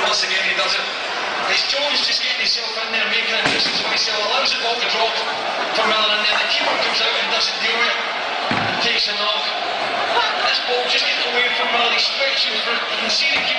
once again he does it. It's Jones just getting himself in there, making a nuisance of himself, allows the ball to drop for Miller, and then the keeper comes out and doesn't deal with it, and takes a knock. This ball just gets away from Miller, he's stretching for it, you can see the keeper